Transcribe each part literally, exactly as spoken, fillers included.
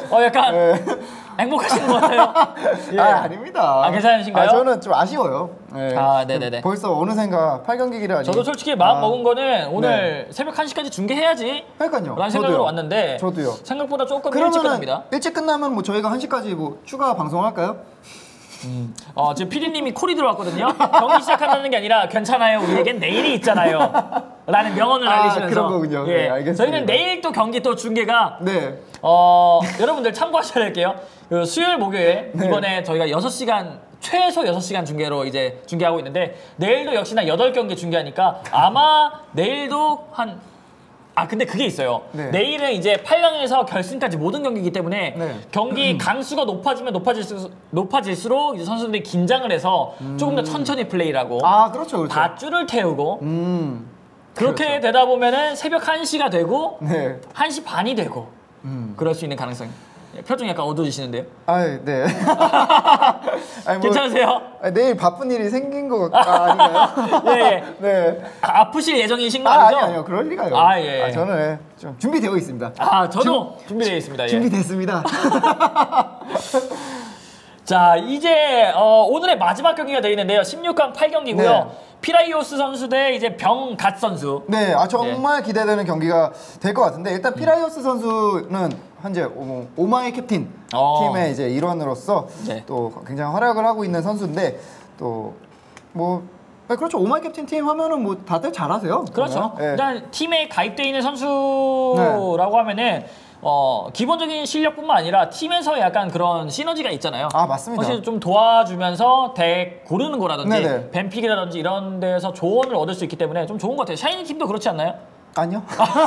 어, 약간 네. 행복하신 것 같아요. 예. 아, 아닙니다. 아, 괜찮으신가요? 아, 저는 좀 아쉬워요. 네. 아, 네네네. 벌써 어느샌가 팔 경기기를 하니. 저도 솔직히 마음 아, 먹은 거는 오늘 네. 새벽 한 시까지 중계해야지. 그러니까요. 라는 생각으로 저도요. 왔는데 저도요. 생각보다 조금 일찍 그러면은 끝납니다. 일찍 끝나면 뭐 저희가 한 시까지 뭐 추가 방송할까요? 음. 어, 지금 피디님이 콜이 들어왔거든요. 경기 시작한다는 게 아니라 괜찮아요. 우리에겐 내일이 있잖아요. 라는 명언을 아, 날리시면서 그런 거군요. 예. 네, 알겠습니다. 저희는 내일 또 경기 또 중계가 네. 어, 여러분들 참고하셔야 될게요. 그 수요일 목요일 네. 이번에 저희가 여섯 시간 최소 여섯 시간 중계로 이제 중계하고 있는데 내일도 역시나 여덟 경기 중계하니까 아마 내일도 한 아 근데 그게 있어요. 네. 내일은 이제 팔 강에서 결승까지 모든 경기이기 때문에 네. 경기 강수가 높아지면 높아질수록, 높아질수록 이제 선수들이 긴장을 해서 음. 조금 더 천천히 플레이를 하고 아, 그렇죠. 그렇죠. 다 줄을 태우고 음. 그렇게 그렇죠. 되다 보면은 새벽 한 시가 되고 네. 한 시 반이 되고 음. 그럴 수 있는 가능성이. 표정이 약간 어두워지시는데요? 아, 네. 아니, 뭐, 괜찮으세요? 아니, 내일 바쁜 일이 생긴 거 아, 아닌가요? 예, 예. 네. 아, 아프실 예정이신 거 아, 아니죠? 아니, 아니요. 그럴 리가요. 아, 예. 저는 좀 준비되어 있습니다. 아, 저도 준비되어 있습니다. 예. 준비됐습니다. 자, 이제 어, 오늘의 마지막 경기가 되어 있는데요. 십육 강 팔 경기고요. 네. 피라이오스 선수 대 이제 병갓 선수. 네, 아 정말 기대되는 경기가 될 것 같은데 일단 피라이오스 선수는 현재 오- 오마이 캡틴 어. 팀의 이제 일원으로서 네. 또 굉장히 활약을 하고 있는 선수인데 또 뭐 그렇죠 오마이 캡틴 팀 하면은 뭐 다들 잘하세요. 그렇죠. 그러면. 네. 일단 팀에 가입되어 있는 선수라고 하면은 어, 기본적인 실력뿐만 아니라 팀에서 약간 그런 시너지가 있잖아요. 아 맞습니다. 사실 좀 도와주면서 덱 고르는 거라든지 네네. 뱀픽이라든지 이런 데서 조언을 얻을 수 있기 때문에 좀 좋은 것 같아요. 샤이니 팀도 그렇지 않나요? 아니요.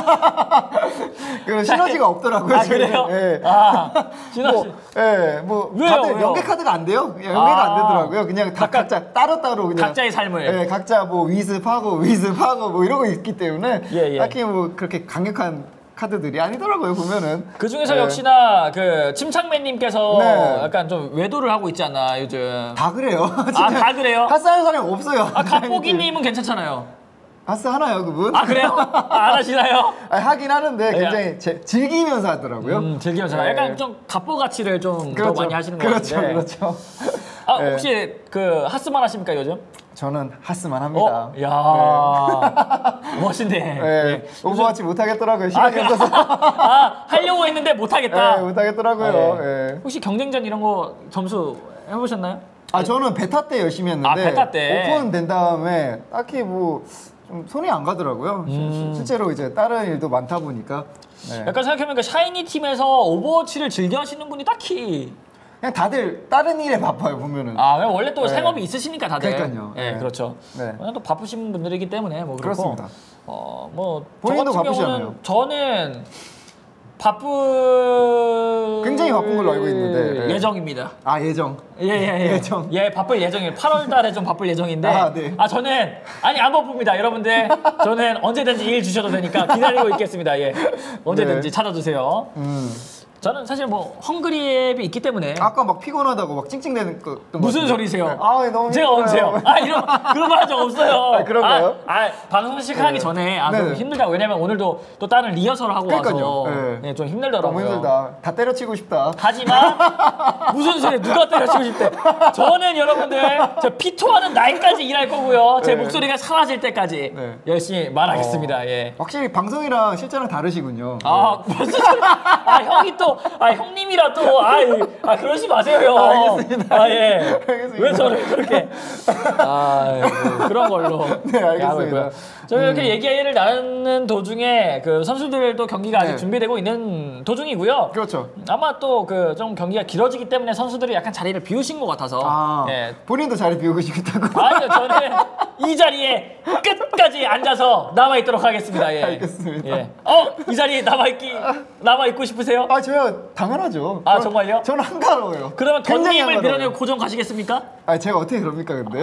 그런 시너지가 없더라고요. 아, 저희는. 그래요? 예. 아, 시너지. 뭐, 예, 뭐 왜요, 다들 왜요? 연계 카드가 안 돼요. 그냥 연계가 아. 안 되더라고요. 그냥 다 각각- 각자 따로 따로 그냥 각자의 삶을. 예, 각자 뭐 위습하고 위습하고 뭐 이러고 있기 때문에 예, 예. 딱히 뭐 그렇게 강력한 카드들이 아니더라고요. 보면은 그 중에서 예. 역시나 그 침착맨님께서 네. 약간 좀 외도를 하고 있지 않나 요즘. 다 그래요. 아, 다 그래요? 하스하는 사람이 없어요. 아, 갑보기님은 괜찮잖아요. 하스 하나요, 그분? 아, 그래요? 아, 안 하시나요? 아니, 하긴 하는데 예. 굉장히 제- 즐기면서 하더라고요. 음, 즐기면서. 예. 약간 좀 갑보 가치를 좀 더 많이 하시는 것 그렇죠, 같은데. 그렇죠. 아, 예. 혹시 그 하스만 하십니까 요즘? 저는 하스만 합니다. 어? 야 멋있네. 네. 예. 오버워치 못하겠더라고요. 아, 시간이 그, 없어서. 아, 하려고 했는데 못하겠다. 네, 못하겠더라고요. 아, 예. 예. 혹시 경쟁전 이런 거 점수 해보셨나요? 아 저는 베타 때 열심히 했는데 아, 베타 때. 오픈 된 다음에 딱히 뭐 좀 손이 안 가더라고요. 시- 음. 실제로 이제 다른 일도 많다 보니까 네. 약간 생각해보니까 샤이니 팀에서 오버워치를 즐겨 하시는 분이 딱히 그냥 다들 다른 일에 바빠요 보면은. 아 그럼 원래 또 네. 생업이 있으시니까 다들 그러니까요. 예 네. 그렇죠. 네. 그냥 또 바쁘신 분들이기 때문에 뭐 그렇고 그렇습니다. 어뭐 본인도 저 같은 바쁘시잖아요. 경우는 저는 바쁜 굉장히 바쁜 걸로 알고 있는데, 네. 예정입니다. 아 예정. 예예예. 예정. 예 바쁠 예정이에요. 팔월 달에 좀 바쁠 예정인데 아, 네. 아 저는 아니 안 바쁩니다. 여러분들 저는 언제든지 일 주셔도 되니까 기다리고 있겠습니다. 예 언제든지 네. 찾아주세요. 음. 저는 사실 뭐 헝그리 앱이 있기 때문에 아까 막 피곤하다고 막 찡찡대는 거. 무슨 소리세요? 아 너무 제가 힘들어요. 언제요? 아 이런 그런 말 한 적 없어요. 아, 그런가요? 아, 아, 방송 시작하기 네. 전에 아 좀 네네. 힘들다. 왜냐면 오늘도 또 다른 리허설을 하고 그러니까요. 와서 네. 네, 좀 힘들더라고요. 너무 힘들다. 다 때려치고 싶다. 하지만 무슨 소리 누가 때려치고 싶대? 저는 여러분들 저 피토하는 날까지 일할 거고요. 제 네. 목소리가 사라질 때까지 네. 열심히 말하겠습니다. 어. 예. 확실히 방송이랑 실제랑 다르시군요. 아 무슨 소리? 아 형이 또 아 형님이라 또 아 아, 그러지 마세요 형. 아, 알겠습니다. 아 예. 알겠습니다. 왜 저를 그렇게 아 뭐 그런 걸로. 네, 알겠습니다. 하고 있고요. 저희 이렇게 얘기를 나누는 도중에 그 선수들도 경기가 아직 네. 준비되고 있는 도중이고요. 그렇죠. 아마 또 그 좀 경기가 길어지기 때문에 선수들이 약간 자리를 비우신 것 같아서. 아 예. 본인도 자리 비우고 싶다고. 아니요, 저는 이 자리에 끝까지 앉아서 남아 있도록 하겠습니다. 예. 알겠습니다. 예. 어, 이 자리에 남아 있기 남아 있고 싶으세요? 아 저야 당연하죠. 아, 저- 정말요? 저는 한가로워요. 그러면 굉장히 던님을 한가로워요. 밀어내고 고정 가시겠습니까? 아 제가 어떻게 그럽니까 근데?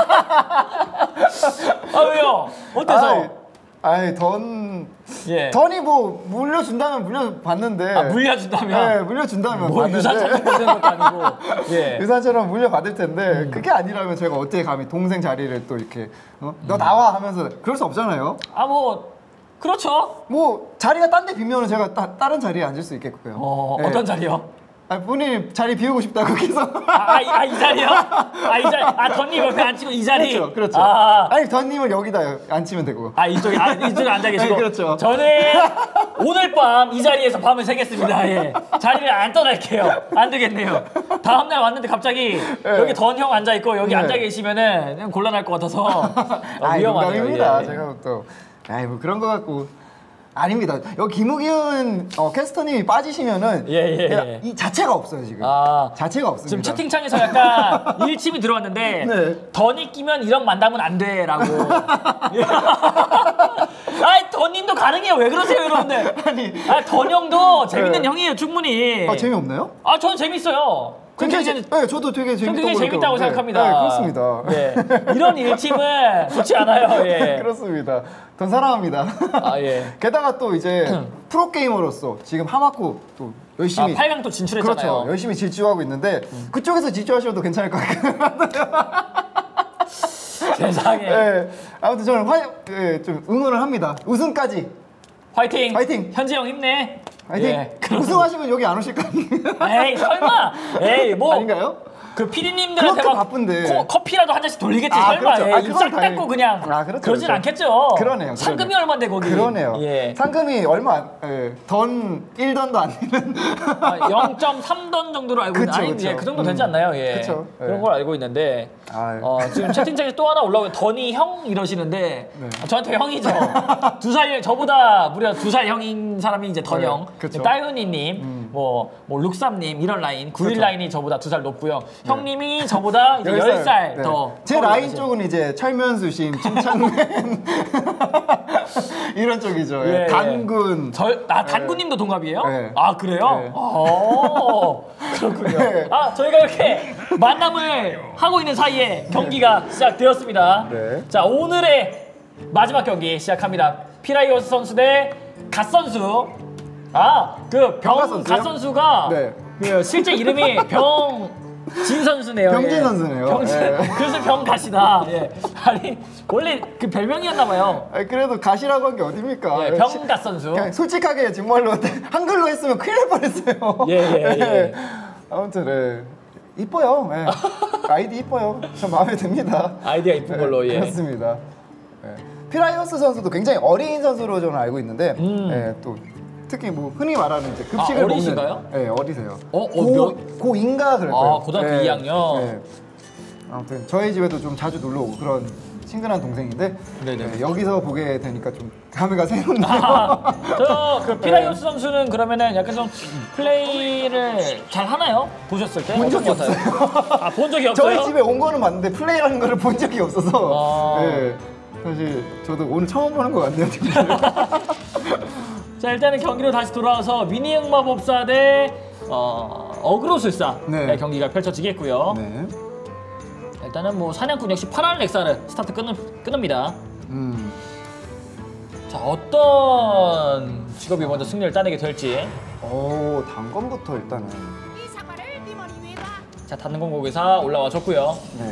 아 왜요? 어때서? 아이 던 예. 던이 뭐 물려준다면 물려받는데. 아, 물려준다면? 네, 물려준다면 뭐 받는데. 유산처럼 보는 것도 아니고. 예. 유산처럼 물려받을 텐데 음. 그게 아니라면 제가 어떻게 감히 동생 자리를 또 이렇게 어? 너 나와 하면서 그럴 수 없잖아요. 아 뭐 그렇죠. 뭐 자리가 딴 데 비면은 제가 따, 다른 자리에 앉을 수 있겠고요. 어, 네. 어떤 자리요? 아, 본인이 자리 비우고 싶다고 계속. 아, 아, 이- 아, 이 자리요? 아, 이 자리. 아, 던님 옆에 앉히고 이 자리. 그렇죠, 그렇죠. 아, 아니 던님을 여기다 앉히면 되고. 아 이쪽에 아, 이쪽에 앉아 계시고. 네, 그렇죠. 저는 오늘 밤 이 자리에서 밤을 새겠습니다. 예. 자리를 안 떠날게요. 안 되겠네요. 다음 날 왔는데 갑자기 네. 여기 던 형 앉아 있고 여기 네. 앉아 계시면은 그냥 곤란할 것 같아서 어, 아, 위험하네요. 농담입니다. 예. 제가 또, 아이 뭐 그런 거 같고. 아닙니다. 여기 김우기훈 어, 캐스터님이 빠지시면은 예, 예, 그냥 예. 이 자체가 없어요 지금. 아, 자체가 없습니다. 지금 채팅창에서 약간 일침이 들어왔는데 네. 던이 끼면 이런 만남은 안 돼라고. 아이 던님도 가능해요. 왜 그러세요, 여러분들? 아니, 아, 던 형도 재밌는 네. 형이에요, 충분히. 아, 재미없나요? 아, 저는 재밌어요. 굉장히 굉장히 재- 네, 저도 되게 전 재밌다고 굉장히 재밌다고 그랬거든요. 생각합니다. 네, 그렇습니다. 예. 이런 일침은 좋지 않아요. 예. 그렇습니다. 전 사랑합니다. 아, 예. 게다가 또 이제 프로 게이머로서 지금 하마코 또 아, 열심히 팔 강 또 진출했잖아요. 그렇죠. 열심히 질주하고 있는데 그쪽에서 질주하셔도 괜찮을 것 같아요. 세상에. 네, 아무튼 저는 화, 예, 좀 응원을 합니다. 우승까지 화이팅. 화이팅! 현지 형 힘내. 화이팅! 예, 그럼- 우승하시면 여기 안 오실 거 아니에요? 에이, 설마. 에이, 뭐. 아닌가요? 그 피디님들한테 그렇게 막 바쁜데. 코- 커피라도 한 잔씩 돌리겠지 아, 설마. 그렇죠. 예, 아, 입 그건 싹 당연히. 닦고 그냥 아, 그렇죠, 그러진 그렇죠. 않겠죠. 그러네요, 상금이 그러네요. 얼마인데 거기. 그러네요. 예. 상금이 얼마 안, 예, 던 일 던도 안 되는. 아, 영 점 삼 던 정도로 알고 그쵸, 있는데 그쵸. 예, 그 정도 음. 되지 않나요? 예. 그쵸. 그런 예. 걸 알고 있는데 아유. 어, 지금 채팅창에 또 하나 올라오고 던이 형 이러시는데 네. 아, 저한테 형이죠. 두 살 저보다 무려 두 살 형인 사람이 이제 던 네, 형. 그쵸. 따윤이님, 음. 뭐, 뭐 룩삼님 이런 라인, 구일 그쵸. 라인이 저보다 두 살 높고요. 형님이 저보다 이제 열 살 네. 더. 제 터울이 라인 나시죠. 쪽은 이제 철면수심, 침착맨 이런 쪽이죠. 예. 예, 예. 단군. 저, 아, 단군님도 동갑이에요? 네. 아, 그래요? 네. 어, 그렇군요. 네. 아, 저희가 이렇게 만남을 하고 있는 사이에 경기가 시작되었습니다. 네. 자, 오늘의 마지막 경기 시작합니다. 피라이오스 선수 대 갓 선수. 아, 그 병 병갓 선수요? 갓 선수가 네. 그 실제 이름이 병진 선수네요. 병진 예. 선수네요. 병진. 예. 그래서 병갓이다. 예. 아니, 원래 그 별명이었나 봐요. 아니, 그래도 가시라고 한 게 어딥니까? 예, 병갓 선수. 그냥 솔직하게 정말로 한글로 했으면 큰일 날 뻔했어요. 예, 예, 예. 아무튼 예. 이뻐요. 예. 아이디 이뻐요. 전 마음에 듭니다. 아이디가 이쁜 걸로, 예. 그렇습니다. 예. 피라이오스 선수도 굉장히 어린 선수로 저는 알고 있는데 음. 예, 또 특히 뭐 흔히 말하는 이제 급식을 아, 먹는 어리신가요? 예, 어리세요. 어, 어, 고, 몇- 고인가 그럴 거예요. 아, 고등학교 이 학년? 아무튼 저희 집에도 좀 자주 놀러 오고 그런 친근한 동생인데 네네. 예, 여기서 보게 되니까 좀 감회가 새롭네요. 아, 저그 피라이오스 선수는 그러면은 약간 좀 플레이를 잘 하나요? 보셨을 때? 본 적이 어떤 것 같아요? 아, 본 적이 없어요? 저희 집에 온 거는 맞는데 플레이라는 거를 본 적이 없어서 아. 예, 사실 저도 오늘 처음 보는 것 같네요. 지금. 자, 일단은 경기로 다시 돌아와서 미니 흑마법사 대 어, 어그로술사 네. 네, 경기가 펼쳐지겠고요. 네. 일단은 뭐 사냥꾼 역시 파란 렉사를 스타트 끊, 끊습니다. 음. 자, 어떤 직업이 먼저 승리를 따내게 될지. 오, 단검부터 일단은. 이 사과를 네 머리 위에다. 자, 단공고기사 올라와 줬고요. 네.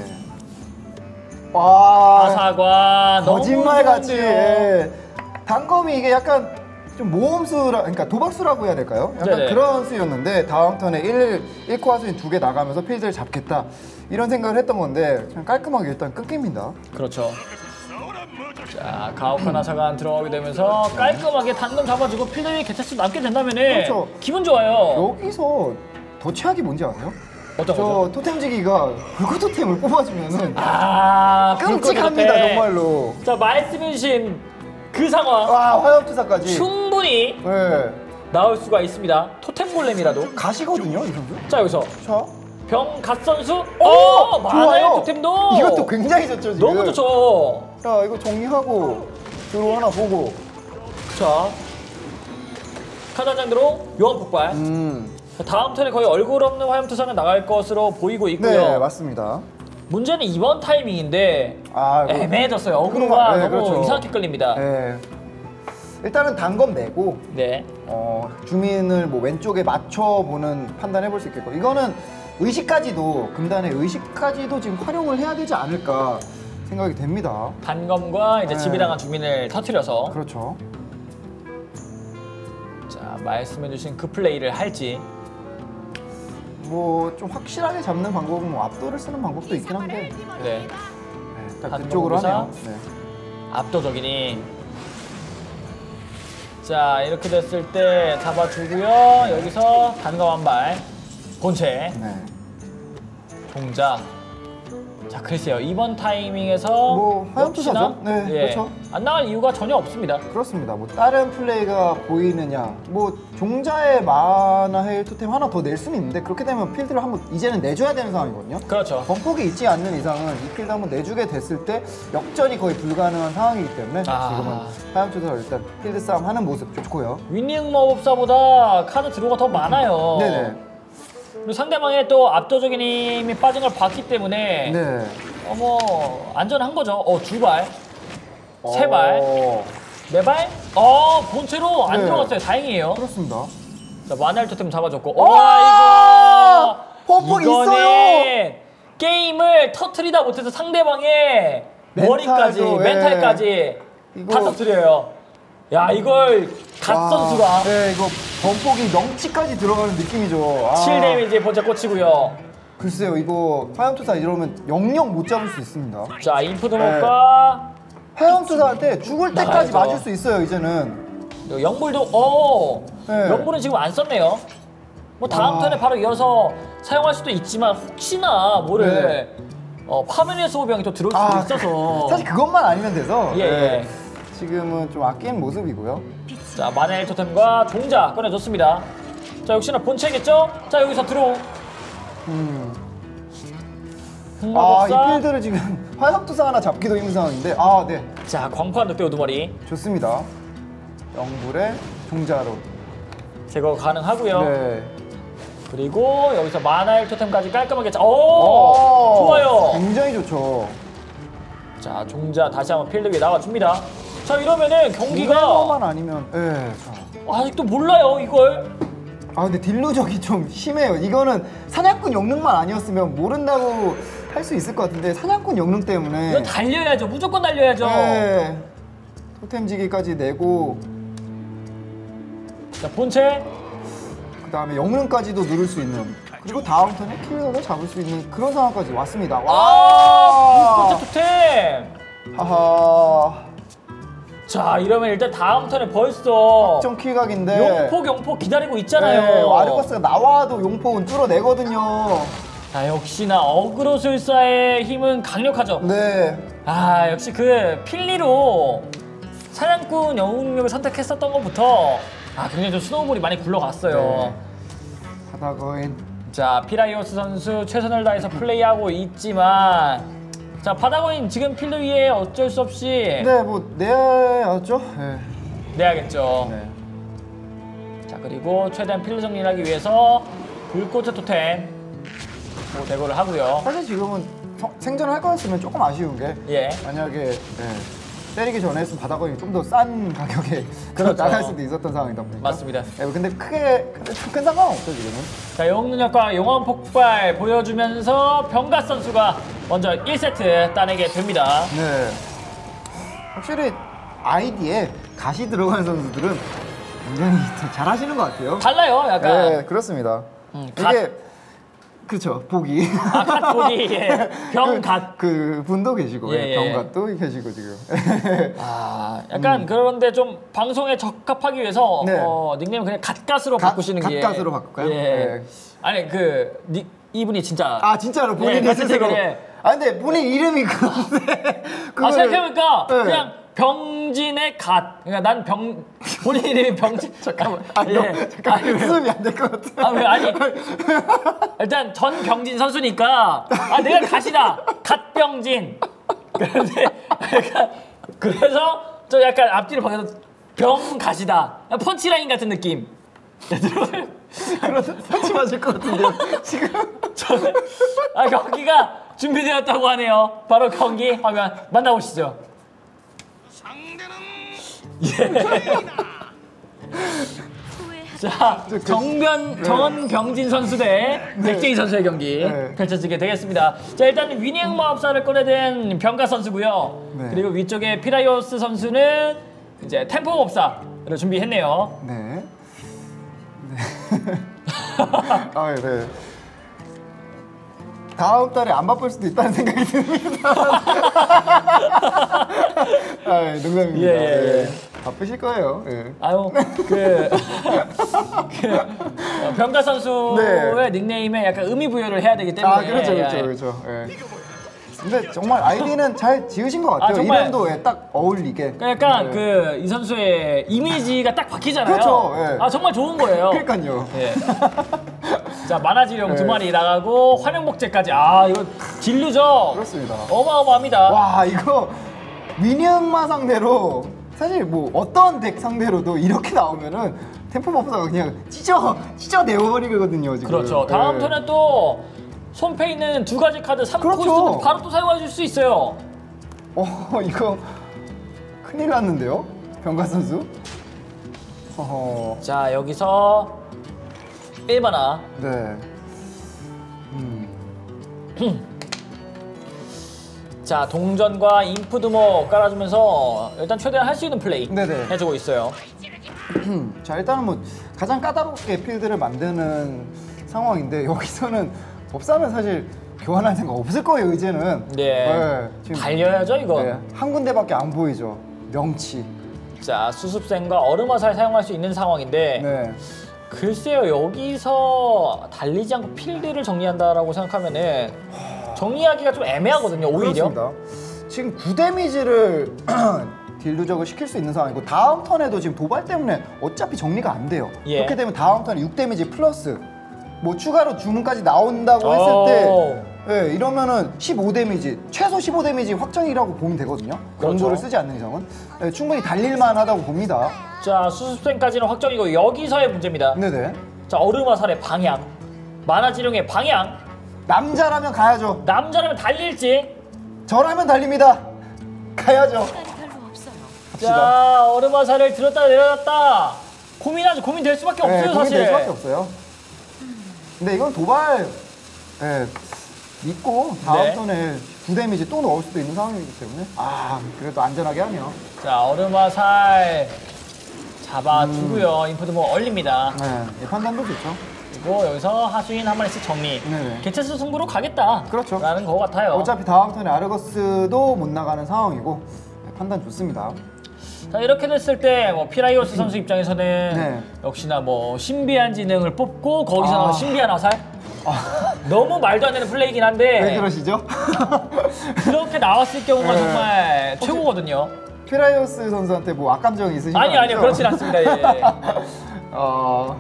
와. 아사과 너무 거짓말 같이. 좋은데요. 예. 단검이 이게 약간 좀 모험수라, 그러니까 도박수라고 해야 될까요? 약간 네네. 그런 수였는데 다음 턴에 일, 일 코 하수인 두 개 나가면서 필드를 잡겠다 이런 생각을 했던 건데 그냥 깔끔하게 일단 끊깁니다. 그렇죠. 자, 가오카 나사가 들어가게 되면서 깔끔하게 단검 잡아주고 필드에 개체수 남게 된다면은 그렇죠. 기분 좋아요. 여기서 더 최악이 뭔지 아세요? 어떤 저 거죠? 토템지기가 불꽃 토템을 뽑아주면은 아, 끔찍합니다 불꽃 토템. 정말로. 자, 말씀해주신 그 상황 와, 화염투사까지. 충분히 네. 나올 수가 있습니다. 토템 골렘이라도. 가시거든요 이 선수. 자, 여기서 자. 병갓 선수. 오, 어, 많아요 좋아요. 토템도. 이것도 굉장히 좋죠 지금. 너무 좋죠. 자, 이거 정리하고 드로 하나 보고. 자, 카드 한 장 들어 요한 폭발. 음. 다음 턴에 거의 얼굴 없는 화염투사는 나갈 것으로 보이고 있고요. 네, 맞습니다. 문제는 이번 타이밍인데 아, 이거- 애매해졌어요. 어그로가 네, 너무 그렇죠. 이상하게 끌립니다. 네. 네. 일단은 단검 내고 어, 주민을 뭐 왼쪽에 맞춰보는 판단해 볼 수 있겠고 이거는 의식까지도 금단의 의식까지도 지금 활용을 해야 되지 않을까 생각이 됩니다. 단검과 이제 네. 집이랑한 주민을 터트려서 그렇죠. 말씀해주신 그 플레이를 할지. 뭐 좀 확실하게 잡는 방법은 뭐 압도를 쓰는 방법도 있긴 한데 네. 네, 딱 한 그쪽으로 방법에서 하네요. 네. 압도적이니. 자 이렇게 됐을 때 잡아주고요. 여기서 단검 한 발. 본체. 네. 종자. 자 글쎄요 이번 타이밍에서 뭐 화염투사죠? 네, 예, 그렇죠. 안 나갈 이유가 전혀 없습니다. 그렇습니다. 뭐 다른 플레이가 보이느냐, 뭐 종자의 마나 헤일 토템 하나 더 낼 수는 있는데 그렇게 되면 필드를 한번 이제는 내줘야 되는 상황이거든요. 그렇죠. 번폭이 있지 않는 이상은 이 필드 한번 내주게 됐을 때 역전이 거의 불가능한 상황이기 때문에 아. 지금은 화염투사 일단 필드 싸움 하는 모습 좋고요. 위닝 마법사보다 카드 드로우가 더 많아요. 네네. 그리고 상대방의 또 압도적인 힘이 빠진 걸 봤기 때문에 네. 어, 뭐 안전한 거죠. 어, 두 발, 세 발, 어, 네 발. 어, 본체로 안 네. 들어갔어요. 다행이에요. 그렇습니다. 자, 마날 토템 잡아줬고. 와! 와, 이거 번폭 이거는 있어요! 게임을 터트리다 못해서 상대방의 멘탈도, 머리까지, 예. 멘탈까지 이거- 다 터트려요. 야, 이걸 갓 와, 선수가 네, 이거 번폭이 명치까지 들어가는 느낌이죠. 아, 칠 데미지 본체 꽂히고요. 글쎄요, 이거 화염투사 이러면 영영 못 잡을 수 있습니다. 자, 인프 네. 드롭과 화염투사한테 죽을 때까지 나가야죠. 맞을 수 있어요, 이제는. 영불도 어 네. 영불은 지금 안 썼네요. 뭐 다음 아. 턴에 바로 이어서 사용할 수도 있지만 혹시나 모를 네. 어, 파멸의 소호병이 또 들어올 수도 아, 있어서 사실 그것만 아니면 돼서 예, 네, 예. 지금은 좀 아끼는 모습이고요. 자 마넬 토템과 종자 꺼내줬습니다. 자 역시나 본체겠죠? 자 여기서 들어오 음. 아, 흑마법사. 이 필드를 지금 화염투사 하나 잡기도 힘든 상황인데, 아, 네, 자 광포한 늑대 우두머리 좋습니다. 영불의 종자로. 제거 가능하고요. 네. 그리고 여기서 마넬 토템까지 깔끔하게 자, 오, 오, 좋아요. 굉장히 좋죠. 자 종자 다시 한번 필드 위에 나와줍니다. 자 이러면은 경기가 이거만 아니면, 예. 자. 아직도 몰라요 이걸. 아, 근데 딜루적이 좀 심해요. 이거는 사냥꾼 영능만 아니었으면 모른다고 할 수 있을 것 같은데 사냥꾼 영능 때문에. 이건 달려야죠. 무조건 달려야죠. 네. 토템지기까지 내고 자 본체. 그 다음에 영능까지도 누를 수 있는, 그리고 다음 턴에 킬러를 잡을 수 있는 그런 상황까지 왔습니다. 아, 와! 본체 토템. 하하. 자 이러면 일단 다음 턴에 벌써 좀 킬각인데. 용폭 용폭 기다리고 있잖아요. 네, 와르거스가 나와도 용폭은 뚫어내거든요. 자 역시나 어그로술사의 힘은 강력하죠. 네. 아 역시 그 필리로 사냥꾼 영웅력을 선택했었던 것부터 아 굉장히 좀 스노우볼이 많이 굴러갔어요. 네. 바다거인. 자 피라이오스 선수 최선을 다해서 플레이하고 있지만 자 바다거인 지금 필드 위에 어쩔 수 없이 네, 뭐 내야죠. 네. 내야겠죠. 네. 자 그리고 최대한 필드 정리를 하기 위해서 불꽃의 토템 뭐 대거를 하고요. 사실 지금은 성- 생존을 할 거였으면 조금 아쉬운 게, 예. 만약에 네, 때리기 전에 했으면 바다거인이 좀 더 싼 가격에 그렇죠. 나갈 수도 있었던 상황이다 보니까. 맞습니다. 네, 근데 크게 큰 상관없죠 지금은. 자 영능력과 용암 폭발 보여주면서 병가 선수가 먼저 일 세트 따내게 됩니다. 네. 확실히 아이디에 갓이 들어가는 선수들은 굉장히 좀 잘하시는 것 같아요. 달라요 약간. 네, 그렇습니다. 음, 갓. 이게 그렇죠, 보기. 아, 갓보기 예. 병갓. 그, 그 분도 계시고, 예, 예. 병갓도 계시고 지금. 아 약간 그런데 좀 방송에 적합하기 위해서 음. 네. 어, 닉네임 그냥 갓갓으로 갓- 바꾸시는 게. 갓갓으로 바꿀까요? 예. 네. 아니 그 닉, 이분이 진짜. 아, 진짜로 본인이 네, 스스로. 그래. 아, 근데 본인 이름이 그건데. 아 그거를- 생각해보니까 네. 그냥 병진의 갓. 그러니까 난 병 본인 이름이 병진. 잠깐만. 아, 예. 너, 잠깐 아니, 왜? 수음이 안 될 것 같아. 아 왜 아니 일단 전병진 선수니까 아 내가 갓이다 갓병진 그런데 약간 그래서 좀 약간 앞뒤로 바뀌어서 병갓이다 펀치라인 같은 느낌. 그래서 펀치 맞을 것 같은데요, 지금. 저는 아 경기가 준비되었다고 하네요. 바로 경기 화면 만나보시죠. 자, 정변, 정은병진 선수 대 백제희 선수의 경기 네. 펼쳐지게 되겠습니다. 자, 일단 위닝 마법사를 꺼내든 병가 선수고요. 네. 그리고 위쪽에 피라이오스 선수는 이제 템포 법사를 준비했네요. 네. 아, 네. 다음 달에 안 바쁠 수도 있다는 생각이 듭니다. 아, 예, 농담입니다. 예, 예, 예. 예. 바쁘실 거예요. 예. 아유, 그, 그 어, 병가 선수의 네. 닉네임에 약간 의미 부여를 해야 되기 때문에. 아, 그렇죠, 예, 그렇죠, 예. 그렇죠. 예. 근데 정말 아이디는 잘 지으신 것 같아요. 아, 정말. 이름도 예, 딱 어울리게. 그러니까 네. 그 이 선수의 이미지가 딱 바뀌잖아요. 그렇죠, 예. 아 정말 좋은 거예요. 그러니까요. 예. 자 만화지룡 네. 두 마리 나가고 환영복제까지. 아 이거 딜루죠. 그렇습니다. 어마어마합니다. 와, 이거 위니응마 상대로 사실 뭐 어떤 덱 상대로도 이렇게 나오면은 템포 버프가 그냥 찢어 찢어 내어버리거든요 지금. 그렇죠. 다음 예. 턴에 또 손패 있는 두 가지 카드 삼 그렇죠. 코스트 바로 또 사용하실 수 있어요. 어 이거 큰일 났는데요, 병가 선수. 허허. 자 여기서 일 만화. 네. 음. 자 동전과 인프드모 깔아주면서 일단 최대한 할 수 있는 플레이 네네. 해주고 있어요. 자 일단은 뭐 가장 까다롭게 필드를 만드는 상황인데 여기서는 법사면 사실 교환할 생각 없을 거예요 이제는. 네. 지금 달려야죠 이거. 네, 한 군데밖에 안 보이죠. 명치. 자 수습생과 얼음화살 사용할 수 있는 상황인데 네. 글쎄요 여기서 달리지 않고 필드를 정리한다라고 생각하면은 정리하기가 좀 애매하거든요 오히려. 그렇습니다. 지금 구 데미지를 딜 누적을 시킬 수 있는 상황이고 다음 턴에도 지금 도발 때문에 어차피 정리가 안 돼요. 예. 그렇게 되면 다음 턴에 육 데미지 플러스 뭐 추가로 주문까지 나온다고 했을 오. 때 예, 이러면은 십오 데미지 최소 십오 데미지 확정이라고 보면 되거든요. 그렇죠. 원고를 쓰지 않는 이상은 예, 충분히 달릴만 하다고 봅니다. 자 수습생까지는 확정이고 여기서의 문제입니다. 네네. 자 얼음화살의 방향, 만화지룡의 방향. 남자라면 가야죠. 남자라면 달릴지. 저라면 달립니다. 가야죠. 시간이 별로 없어요. 갑시다. 자 얼음화살을 들었다 내려놨다. 고민하죠. 고민될 수밖에 네, 없어요 고민될 사실. 수밖에 없어요. 근데 이건 도발 예, 믿고 다음 네. 턴에 구 데미지 또 넣을 수도 있는 상황이기 때문에 아 그래도 안전하게 하네요. 자 얼음화살 잡아주고요. 인푸드모 얼립니다. 네, 이 판단도 좋죠. 그리고 여기서 하수인 한 마리씩 정리. 네네. 개체수 승부로 가겠다. 그렇죠. 라는 거 같아요. 어차피 다음 턴에 아르거스도 못 나가는 상황이고 네, 판단 좋습니다. 자 이렇게 됐을 때 뭐 피라이오스 선수 입장에서는 네. 역시나 뭐 신비한 지능을 뽑고 거기서 아. 나온 신비한 화살. 너무 말도 안 되는 플레이긴 한데 왜 그러시죠? 그렇게 나왔을 경우가 네. 정말 최고거든요. 피라이오스 선수한테 뭐 악감정이 있으신 거 아니 아니죠? 아니요 그렇진 않습니다. 예. 어...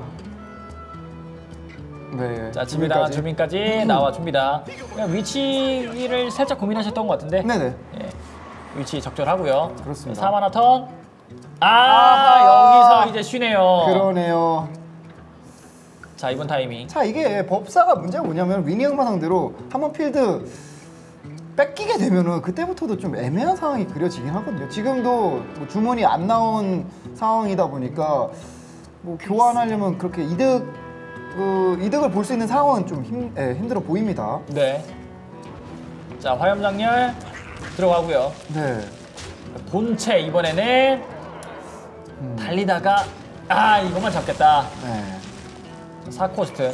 네. 자 집에 나간 주민까지. 주민까지 나와 줍니다. 그냥 위치를 살짝 고민하셨던 것 같은데. 네네. 예. 위치 적절하고요. 그렇습니다. 사 만화 턴. 아 아하. 여기서 이제 쉬네요. 그러네요. 자 이번 타이밍. 자 이게 법사가 문제가 뭐냐면 위니응마 상대로 한번 필드 뺏기게 되면은 그때부터도 좀 애매한 상황이 그려지긴 하거든요. 지금도 뭐 주문이 안 나온 상황이다 보니까 뭐 교환하려면 그렇게 이득 그 이득을 볼 수 있는 상황은 좀 힘, 예, 힘들어 보입니다. 네. 자 화염장렬 들어가고요. 네. 본체 이번에는 음. 달리다가 아 이것만 잡겠다. 네. 사 코스트.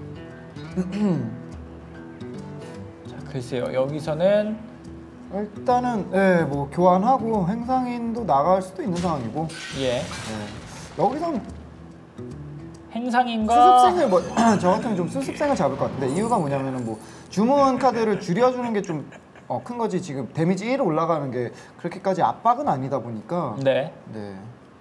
자 글쎄요 여기서는 일단은 예, 뭐 교환하고 행상인도 나갈 수도 있는 상황이고 예 네. 여기선 행상인과 수습생을 뭐, 저 같으면 좀 수습생을 잡을 것 같은데 이유가 뭐냐면은 뭐 주문 카드를 줄여주는 게 좀 어, 큰 거지 지금 데미지 일 올라가는 게 그렇게까지 압박은 아니다 보니까 네. 네.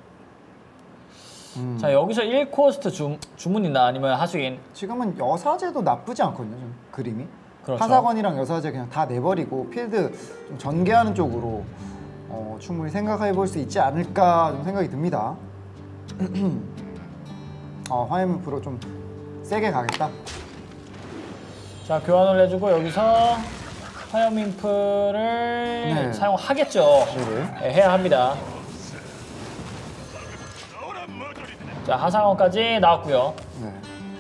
음, 자 여기서 일 코스트 주, 주문이나 아니면 하수인. 지금은 여사제도 나쁘지 않거든요 좀 그림이 그렇죠. 하사관이랑 여사제 그냥 다 내버리고 필드 좀 전개하는 쪽으로 어, 충분히 생각해 볼 수 있지 않을까 좀 생각이 듭니다. 어, 화염 프로 좀 세게 가겠다. 자 교환을 해주고 여기서 화염 인프를 네. 사용하겠죠. 네네. 네, 해야 합니다. 자 하상원까지 나왔고요. 네.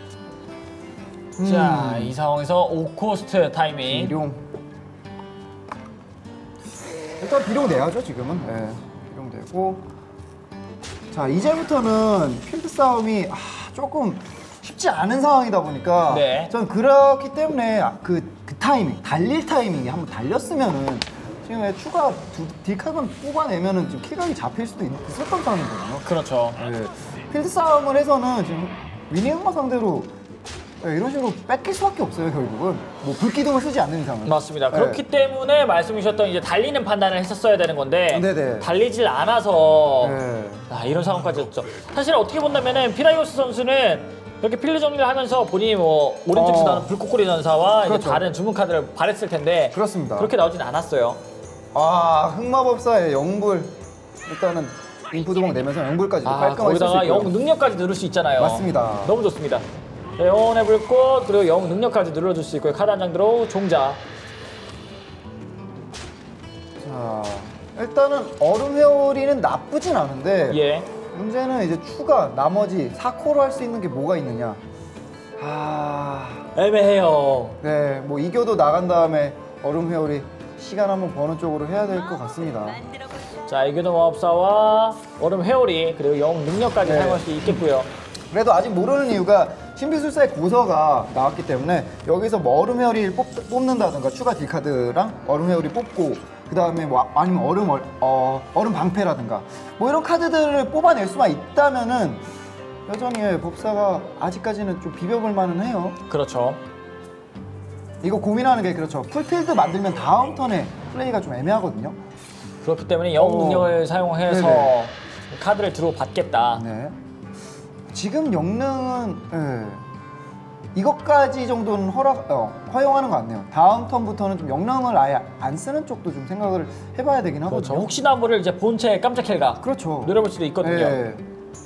자 이 상황에서 오 코스트 타이밍. 비룡. 일단 비룡 내야죠 지금은. 네. 비룡 내고. 자 이제부터는 필드 싸움이 아, 조금 쉽지 않은 상황이다 보니까 네. 전 그렇기 때문에 그, 그 타이밍, 달릴 타이밍이 한번 달렸으면은 지금 왜 추가 두, 딜각만 뽑아내면은 지금 킬각이 잡힐 수도 있, 있었던 상황이거든요. 그렇죠. 네. 필드 싸움을 해서는 지금 위닝마 상대로 네, 이런 식으로 뺏길 수밖에 없어요. 결국은 뭐 불기둥을 쓰지 않는 이상은. 맞습니다. 네. 그렇기 때문에 말씀 주셨던 이제 달리는 판단을 했었어야 되는 건데 네네. 달리질 않아서 네. 아, 이런 상황까지였죠. 사실 어떻게 본다면은 피라이오스 선수는 이렇게 필드 정리를 하면서 본인이 뭐 오른쪽 어. 수다는 불꽃꼬리 전사와 그렇죠. 이제 다른 주문 카드를 발했을 텐데 그렇습니다. 그렇게 나오진 않았어요. 아 흑마법사의 영불 일단은 인푸드봉 내면서 영불까지 아, 깔끔하게 쓸 수 거기다가 있고요. 영 능력까지 누를 수 있잖아요. 맞습니다. 너무 좋습니다. 네, 영혼의 불꽃 그리고 영 능력까지 눌러줄 수 있고요. 카드 한 장 들어오고 종자. 자 일단은 얼음 회오리는 나쁘진 않은데 예. 문제는 이제 추가 나머지 사 코로 할 수 있는 게 뭐가 있느냐. 아, 애매해요. 네, 뭐 이겨도 나간 다음에 얼음 회오리 시간 한번 버는 쪽으로 해야 될 것 같습니다. 자, 이교도 마법사와 얼음 회오리 그리고 영 능력까지 네. 사용할 수 있겠고요. 그래도 아직 모르는 이유가 신비술사의 고서가 나왔기 때문에 여기서 뭐 얼음 회오리를 뽑, 뽑는다든가 추가 딜카드랑 얼음 회오리 뽑고 그 다음에 뭐 아니면 얼음 얼, 어, 얼음 방패라든가 뭐 이런 카드들을 뽑아낼 수만 있다면은 여전히 예, 법사가 아직까지는 좀 비벼볼 만은 해요. 그렇죠. 이거 고민하는 게 그렇죠. 풀필드 만들면 다음 턴에 플레이가 좀 애매하거든요. 그렇기 때문에 영 어. 능력을 사용해서 네네. 카드를 들어 받겠다. 네. 지금 영능은 예, 이것까지 정도는 허락 어, 허용하는 것 같네요. 다음 턴부터는 좀 영능을 아예 안 쓰는 쪽도 좀 생각을 해봐야 되긴 그렇죠. 하거든요. 혹시나 모를 이제 본체 깜짝 킬각 그렇죠. 노려볼 수도 있거든요. 예.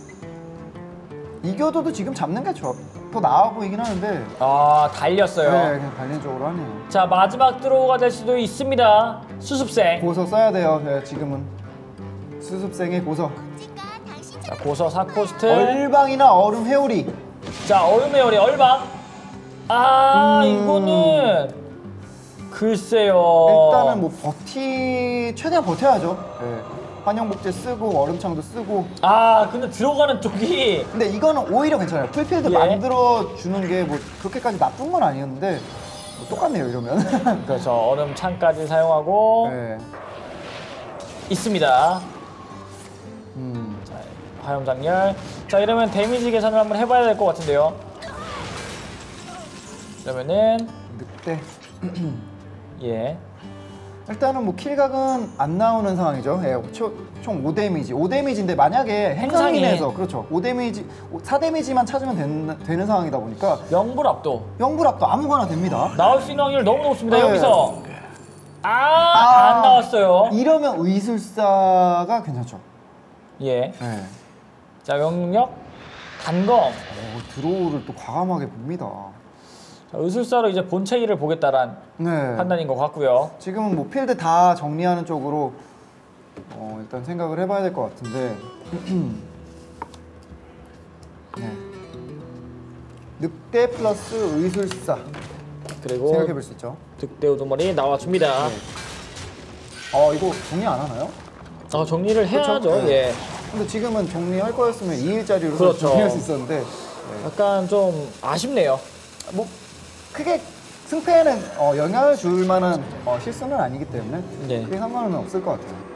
이겨도도 지금 잡는 게 더 나아 보이긴 하는데 아, 달렸어요. 네, 그냥 달린 쪽으로 하네요. 자, 마지막 드로우가 될 수도 있습니다. 수습생. 고서 써야 돼요. 네, 지금은 수습생의 고서. 자, 고서 사 코스트. 얼방이나 얼음 회오리. 자, 얼음 회오리 얼방. 아, 음. 이거는 글쎄요. 일단은 뭐 버티 최대한 버텨야죠. 네. 환영복제 쓰고 얼음창도 쓰고. 아, 근데 들어가는 쪽이 근데 이거는 오히려 괜찮아요. 풀필드 예. 만들어 주는 게 뭐 그렇게까지 나쁜 건 아니었는데 뭐 똑같네요 이러면. 그렇죠. 얼음 창까지 사용하고 네. 있습니다. 음. 자, 화염 장렬. 자, 이러면 데미지 계산을 한번 해봐야 될 것 같은데요. 그러면은 늑대. 예. 일단은 뭐 킬각은 안 나오는 상황이죠. 예, 총 오 데미지. 오 데미지인데 만약에 행상이. 행상인에서 그렇죠. 오 데미지, 사 데미지만 찾으면 되는, 되는 상황이다 보니까 영불 압도. 영불압도 아무거나 됩니다. 나올 수 있는 확률 너무 높습니다. 네. 여기서 아, 아. 안 나왔어요. 이러면 의술사가 괜찮죠. 예. 네. 자, 영역 단검. 어, 드로우를 또 과감하게 봅니다. 자, 의술사로 이제 본체 일을 보겠다란 네. 판단인 것 같고요. 지금은 뭐 필드 다 정리하는 쪽으로 어, 일단 생각을 해봐야 될 것 같은데. 네. 늑대 플러스 의술사 그리고 생각해볼 수 있죠. 득대 우두머리 나와줍니다. 네. 어 이거 정리 안 하나요? 아, 정리를 해야죠. 그렇죠? 네. 예. 근데 지금은 정리할 거였으면 이 일짜리로 그렇죠. 정리할 수 있었는데 약간 좀 아쉽네요. 뭐 크게 승패에는 어, 영향을 줄 만한 어, 실수는 아니기 때문에 네. 크게 상관은 없을 것 같아요.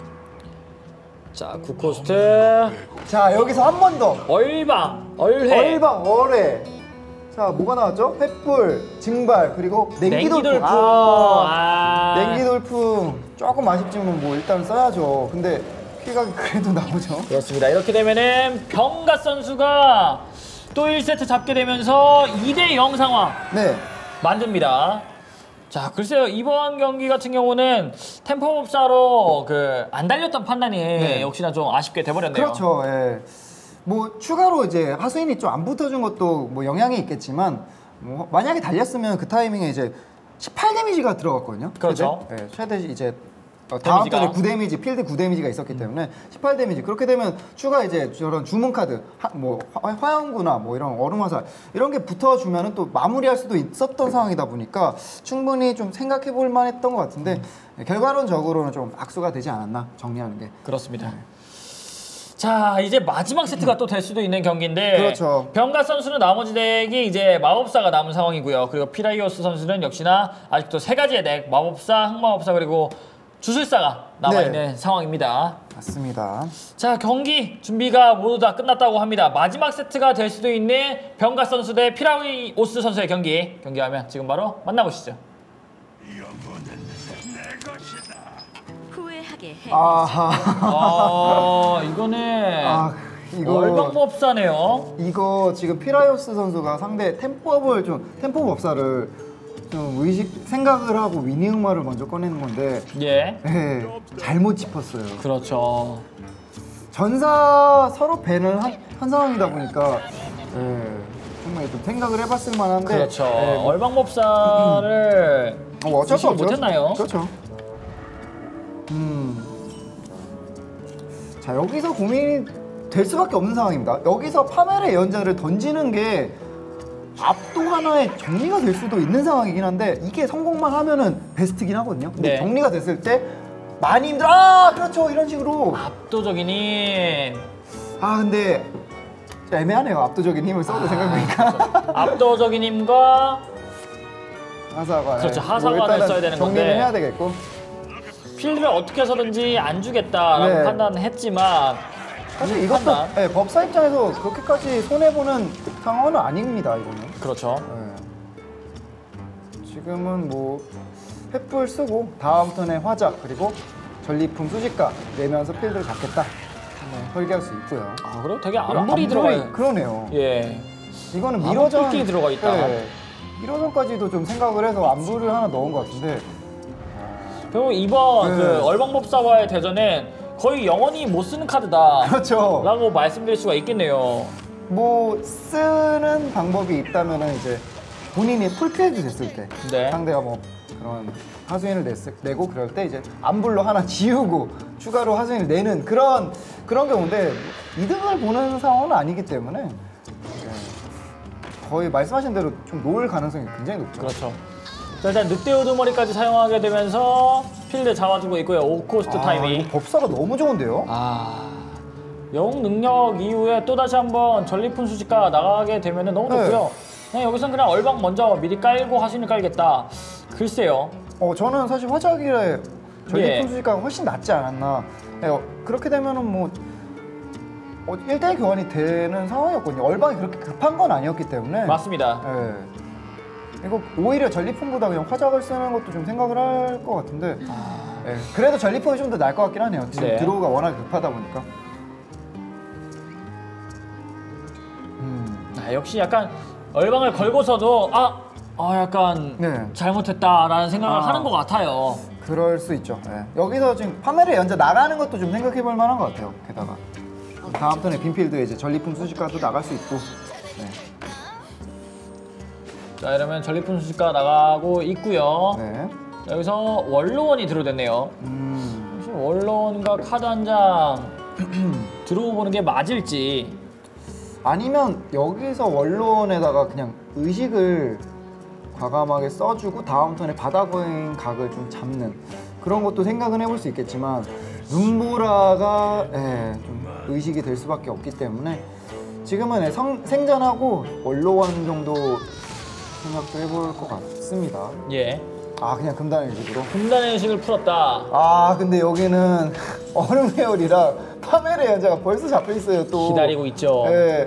자, 구 코스트. 자 여기서 한 번 더 얼방, 얼회. 얼방 얼에 자 뭐가 나왔죠? 횃불, 증발 그리고 냉기돌풍. 냉기돌풍. 아, 아. 냉기돌풍 조금 아쉽지만 뭐 일단 써야죠. 근데 킬각이 그래도 나오죠. 그렇습니다. 이렇게 되면은 병갓 선수가 또 일 세트 잡게 되면서 이 대 영 상황 네. 만듭니다. 자, 글쎄요. 이번 경기 같은 경우는 템포법사로 그 안 달렸던 판단이 네. 역시나 좀 아쉽게 돼버렸네요. 그렇죠. 예. 뭐 추가로 이제 하수인이 좀 안 붙어준 것도 뭐 영향이 있겠지만 뭐 만약에 달렸으면 그 타이밍에 이제 십팔 데미지가 들어갔거든요. 그렇죠. 최대, 예, 최대 이제 어, 다음 데미지가. 턴에 구 데미지, 필드 구 데미지가 있었기 때문에 십팔 데미지. 그렇게 되면 추가 이제 저런 주문 카드, 하, 뭐 화- 화영구나 뭐 이런 얼음 화살 이런 게 붙어주면은 또 마무리할 수도 있었던 상황이다 보니까 충분히 좀 생각해 볼 만했던 것 같은데 예, 결과론적으로는 좀 악수가 되지 않았나 정리하는 게. 그렇습니다. 자, 이제 마지막 세트가 또 될 수도 있는 경기인데 그렇죠. 병가 선수는 나머지 덱이 이제 마법사가 남은 상황이고요. 그리고 피라이오스 선수는 역시나 아직도 세 가지의 덱, 마법사, 흑마법사 그리고 주술사가 남아있는 네. 상황입니다. 맞습니다. 자, 경기 준비가 모두 다 끝났다고 합니다. 마지막 세트가 될 수도 있는 병가 선수 대 피라이오스 선수의 경기. 경기하면 지금 바로 만나보시죠. 후회하게 해. 아하. 아, 이거는 아, 이거 월병법사네요. 이거 지금 피라이오스 선수가 상대 템법을 좀 템포 법사를 좀 의식 생각을 하고 위닝마를 먼저 꺼내는 건데 예. 네, 잘못 짚었어요. 그렇죠. 전사 서로 밴을 한, 한 상황이다 보니까 네, 정말 좀 생각을 해봤을 만한데 그렇죠. 네, 뭐, 얼방법사를 어, 어쩔 수 의식을 없죠. 못했나요? 그렇죠. 음. 자, 여기서 고민이 될 수밖에 없는 상황입니다. 여기서 파멜의 연자를 던지는 게 압도 하나의 정리가 될 수도 있는 상황이긴 한데 이게 성공만 하면은 베스트긴 하거든요. 근데 네. 정리가 됐을 때 많이 힘들어. 아, 그렇죠. 이런 식으로. 압도적인 힘. 아, 근데 좀 애매하네요. 압도적인 힘을 써도 생각해보니까. 그렇죠. 압도적인 힘과 하사관. 그렇죠. 네. 하사관을 뭐 일단은 써야 되는 정리를 건데. 해야 되겠고. 필드를 어떻게 해서든지 안 주겠다라고 네. 판단했지만 사실 이 이것도 판단. 네, 법사 입장에서 그렇게까지 손해보는 상황은 아닙니다. 이거는. 그렇죠. 네. 지금은 뭐 횃불 쓰고 다음 턴에 화작 그리고 전리품 수집가 내면서 필드를 잡겠다. 네, 설계할 수 있고요. 아, 그리고 되게 그럼 암물이 암물이 들어가요. 그러네요. 예. 이거는 암물 미러전 뚫기 들어가 있다. 네, 미러전까지도 좀 생각을 해서 암물을 하나 넣은 것 같은데. 그리고 이번 네. 그 얼방법사와의 대전은 거의 영원히 못 쓰는 카드다. 그렇죠. 라고 말씀드릴 수가 있겠네요. 뭐 쓰는 방법이 있다면은 이제 본인이 풀필드 됐을 때 네. 상대가 뭐 그런 하수인을 냈을, 내고 그럴 때 이제 암불로 하나 지우고 추가로 하수인을 내는 그런 그런 경우인데 이득을 보는 상황은 아니기 때문에 네, 거의 말씀하신 대로 좀 놓을 가능성이 굉장히 높죠. 그렇죠. 자, 일단 늑대 우두머리까지 사용하게 되면서 필드 잡아주고 있고요. 오 코스트 아, 타이밍. 이거 법사가 너무 좋은데요? 아, 영웅 능력 이후에 또다시 한번 전리품 수집가 나가게 되면 너무 네. 좋고요. 그냥 여기선 그냥 얼방 먼저 미리 깔고 하수인을 깔겠다. 글쎄요. 어, 저는 사실 화작이래 전리품 예. 수집가가 훨씬 낫지 않았나. 네, 어, 그렇게 되면은 뭐 어, 일 대일 교환이 되는 상황이었거든요. 얼방이 그렇게 급한 건 아니었기 때문에. 맞습니다. 예. 이거 오히려 전리품보다 그냥 화작을 쓰는 것도 좀 생각을 할 것 같은데. 아, 예. 그래도 전리품이 좀 더 나을 것 같긴 하네요. 지금 네. 드로우가 워낙 급하다 보니까. 음. 아, 역시 약간 얼방을 걸고서도 아, 아 약간 네. 잘못했다라는 생각을 아. 하는 것 같아요. 그럴 수 있죠. 예. 여기서 지금 파멜의 연자 나가는 것도 좀 생각해 볼 만한 것 같아요. 게다가. 다음 턴에 빈필드에 이제 전리품 수집가도 나갈 수 있고. 네. 자, 이러면 전리품 수집가 나가고 있고요. 네. 자, 여기서 원로원이 들어댔네요. 음. 혹시 원로원과 카드 한 장 들어보는 게 맞을지. 아니면 여기서 원론에다가 그냥 의식을 과감하게 써주고 다음 턴에 바닥거인 각을 좀 잡는 그런 것도 생각은 해볼 수 있겠지만 눈보라가 예, 좀 의식이 될 수밖에 없기 때문에 지금은 예, 성, 생전하고 원로원 정도 생각도 해볼 것 같습니다. 예. 아, 그냥 금단 의식으로. 금단의 의식을 풀었다. 아, 근데 여기는 얼음 회오리랑 파멜의 연자가 벌써 잡혀 있어요. 또 기다리고 있죠. 예.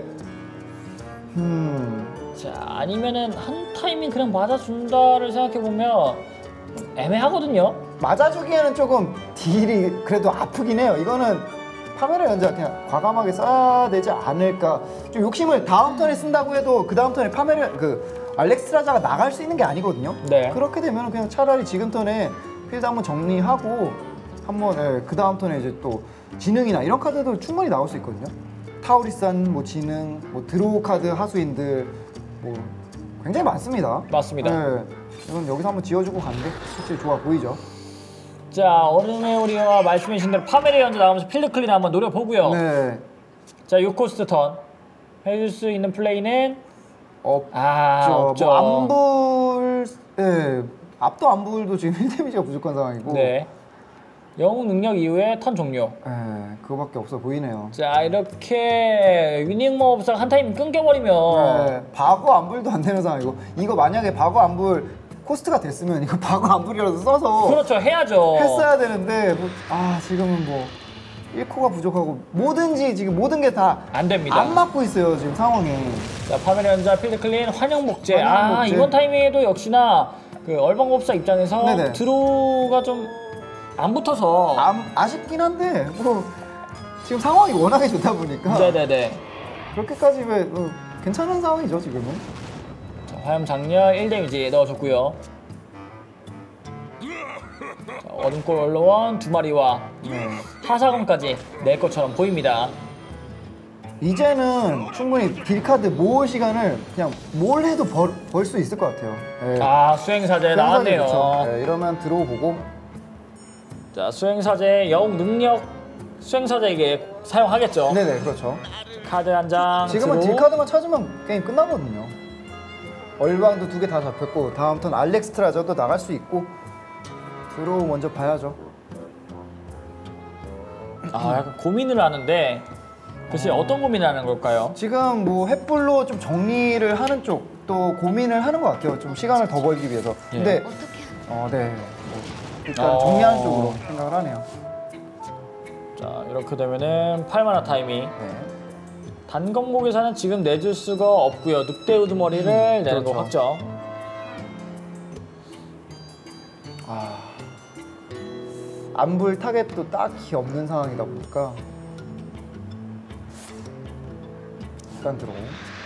음. 자, 아니면은 한 타이밍 그냥 맞아준다를 생각해보면 애매하거든요. 맞아주기에는 조금 딜이 그래도 아프긴 해요. 이거는 파멜의 연자 그냥 과감하게 써야 되지 않을까. 좀 욕심을 다음 턴에 쓴다고 해도 그 다음 턴에 파멜의 그 알렉스라자가 나갈 수 있는 게 아니거든요. 네. 그렇게 되면 그냥 차라리 지금 턴에 필드 한번 정리하고 한번 예, 그 다음 턴에 이제 또 지능이나 이런 카드도 충분히 나올 수 있거든요. 타우리산, 뭐 지능, 뭐 드로우 카드 하수인들 뭐 굉장히 많습니다. 맞습니다. 예, 이건 여기서 한번 지어주고 가는 게 확실히 좋아 보이죠. 자, 얼음의 오리와 말씀해주신 대로 파멜의 연주 나가면서 필드 클린 한번 노려보고요. 네. 자, 육 코스트 턴 해줄 수 있는 플레이는 없죠. 아, 없죠. 뭐 암불, 예, 압도 암불도 지금 일 데미지가 부족한 상황이고. 네. 영웅 능력 이후에 턴 종료. 예, 그거밖에 없어 보이네요. 자 이렇게 위닝 마법사가 한 타임 끊겨버리면 네, 바고 안불도 안 되는 상황이고 이거 만약에 바고 안불 코스트가 됐으면 이거 바고 안불이라도 써서 그렇죠 해야죠. 했어야 되는데 뭐, 아 지금은 뭐 일 코가 부족하고 뭐든지 지금 모든 게 다 안 됩니다. 안 맞고 있어요 지금 상황이. 자 파멸의 연자 필드 클린 환영 목재. 환영 아 목재. 이번 타이밍에도 역시나 그 얼방 마법사 입장에서 네네. 드로우가 좀 안 붙어서 아, 아쉽긴 한데 뭐 지금 상황이 워낙에 좋다 보니까 네네네. 그렇게까지 왜 어, 괜찮은 상황이죠 지금은. 자, 화염 장렬 일 데미지 넣어줬고요. 자, 어둠골 얼로원 두 마리와 네. 하사검까지 낼 것처럼 보입니다. 이제는 충분히 딜카드 모을 시간을 그냥 뭘 해도 벌 수 있을 것 같아요. 네. 아 수행사제 나왔네요. 그렇죠. 네, 이러면 들어보고 자 수행사제 영웅 능력 수행사제에게 사용하겠죠. 네네 그렇죠. 카드 한 장. 지금은 드로우. 딜카드만 찾으면 게임 끝나거든요. 얼방도 두 개 다 잡혔고 다음 턴 알렉스트라저도 나갈 수 있고 드로우 먼저 봐야죠. 아 약간 고민을 하는데 글쎄 어... 어떤 고민을 하는 걸까요? 지금 뭐 횃불로 좀 정리를 하는 쪽 또 고민을 하는 것 같아요. 좀 시간을 더 벌기 위해서. 예. 근데 어, 네. 뭐 일단 어... 정리하는 쪽으로 생각을 하네요. 자 이렇게 되면은 팔 마나 타이밍. 네. 단검목에서는 지금 내줄 수가 없고요. 늑대 우두머리를 음, 내는 그렇죠. 거 확정. 아, 안불 타겟도 딱히 없는 상황이다 보니까 일단 들어.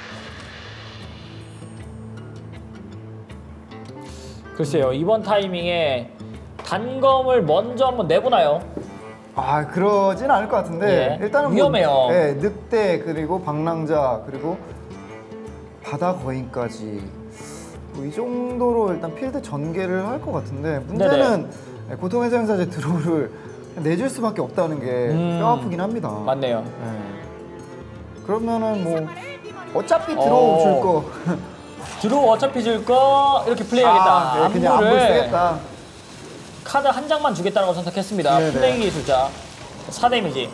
글쎄요 이번 타이밍에 단검을 먼저 한번 내보나요? 아 그러진 않을 것 같은데 예. 일단은 위험해요. 뭐, 네, 늑대 그리고 방랑자 그리고 바다 거인까지 뭐 이 정도로 일단 필드 전개를 할 것 같은데 문제는 네네. 고통의 생사제 드로우를 내줄 수밖에 없다는 게 음, 뼈아프긴 합니다. 맞네요. 네. 그러면은 뭐 어차피 드로우 어. 줄 거. 드로우 어차피 줄 거 이렇게 플레이하겠다. 아, 네, 그냥 안불 안무를 쓰겠다. 카드 한 장만 주겠다고 선택했습니다. 네네. 플레이 기술자 사 데미지.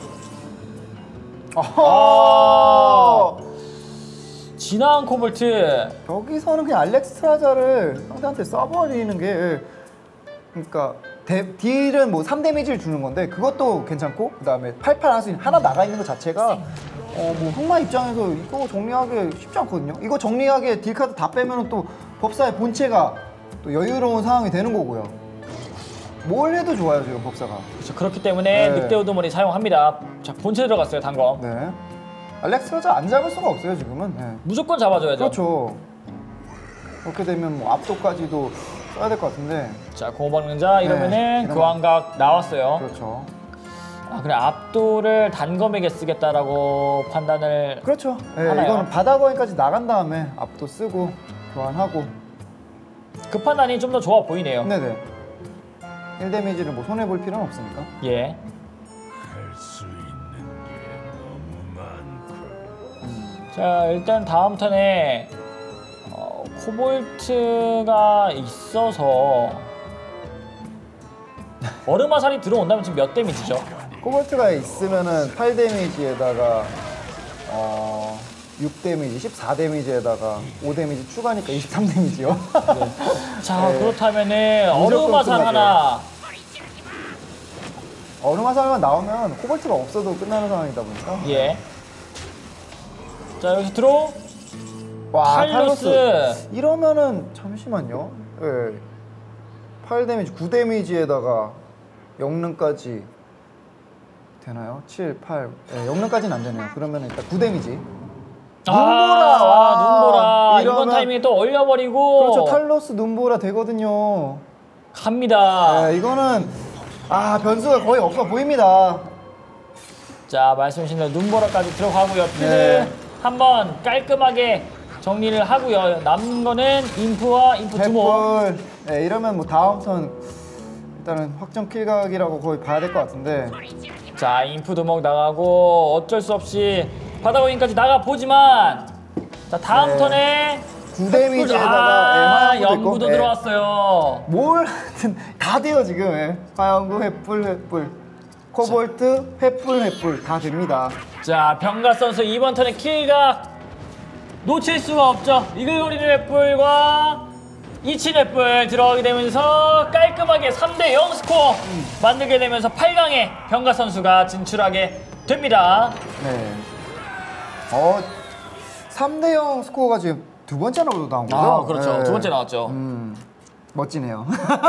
아~ 진화한 코볼트. 여기서는 그냥 알렉스트라자를 상대한테 써버리는 게 그러니까 데, 딜은 뭐 삼 데미지를 주는 건데 그것도 괜찮고 그 다음에 팔팔 할 수 있는 하나 나가 있는 것 자체가 어, 뭐 흑마 입장에서 이거 정리하기 쉽지 않거든요. 이거 정리하기에 딜카드 다 빼면 또 법사의 본체가 또 여유로운 상황이 되는 거고요. 뭘 해도 좋아요 지금 법사가. 그렇죠. 그렇기 때문에 네. 늑대 우두머리 사용합니다. 자 본체 들어갔어요 단검. 네. 알렉스트라자 안 잡을 수가 없어요 지금은. 네. 무조건 잡아줘야죠. 그렇죠. 그렇게 되면 뭐 압도까지도 써야 될 것 같은데. 자 공업방능자 이러면은 네, 교환각 나왔어요. 그렇죠. 아 그래 압도를 단검에게 쓰겠다라고 판단을. 그렇죠. 네, 하나요? 이거는 바다 거인까지 나간 다음에 압도 쓰고 교환하고. 그 판단이 좀 더 좋아 보이네요. 네네. 일 데미지를 뭐 손해 볼 필요는 없으니까. 예. 자 일단 다음 턴에 어, 코볼트가 있어서 얼음 화살이 들어온다면 지금 몇 데미지죠? 코볼트가 있으면은 팔 데미지에다가 어, 육 데미지, 십사 데미지에다가 오 데미지 추가니까 이십삼 데미지요. 네. 자 네. 그렇다면은 얼음 무조건 화살 끝나죠. 하나. 얼음 화살만 나오면 코볼트가 없어도 끝나는 상황이다 보니까. 예. 자 여기서 들어. 와, 탈로스. 탈로스. 이러면은 잠시만요. 예. 팔 데미지, 구 데미지에다가 영능까지 되나요? 칠, 팔. 예, 영능까지는 안 되네요. 그러면 일단 구 데미지. 아, 눈보라. 와, 눈보라. 이번 이러면- 타이밍에 또 얼려버리고. 그렇죠. 탈로스 눈보라 되거든요. 갑니다. 예, 이거는 아, 변수가 거의 없어 보입니다. 자 말씀하신 대로 눈보라까지 들어가고요. 필드 네. 한번 깔끔하게 정리를 하고요. 남은 거는 인프와 인프 두모. 횃불. 예, 이러면 뭐 다음 턴 일단은 확정 킬각이라고 거의 봐야 될 것 같은데. 자 인프 두목 나가고 어쩔 수 없이 바다거인까지 나가 보지만 자 다음 네. 턴에 구 데미지에다가 아, 예, 화염 화영구도 예. 들어왔어요. 뭘 하든 다 돼요 지금. 예. 화영구, 횃불, 횃불, 코볼트, 횃불, 횃불 다 됩니다. 자, 병가 선수 이번 턴에 킬각 놓칠 수가 없죠. 이글거리는 횃불과 이친 횃불 들어가게 되면서 깔끔하게 삼 대 영 스코어 음. 만들게 되면서 팔 강에 병가 선수가 진출하게 됩니다. 네. 어, 삼 대 영 스코어가 지금 두 번째로 나온 거죠? 아, 그렇죠. 네. 두 번째 나왔죠. 음, 멋지네요.